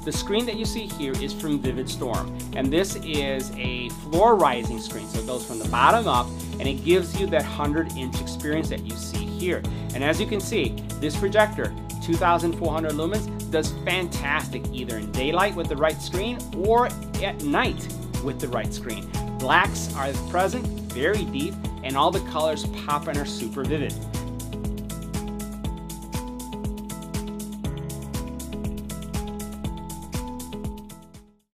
The screen that you see here is from Vividstorm, and this is a floor rising screen, so it goes from the bottom up and it gives you that 100-inch experience that you see here. And as you can see, this projector, 2,400 lumens, does fantastic either in daylight with the right screen or at night with the right screen. Blacks are present, very deep, and all the colors pop and are super vivid.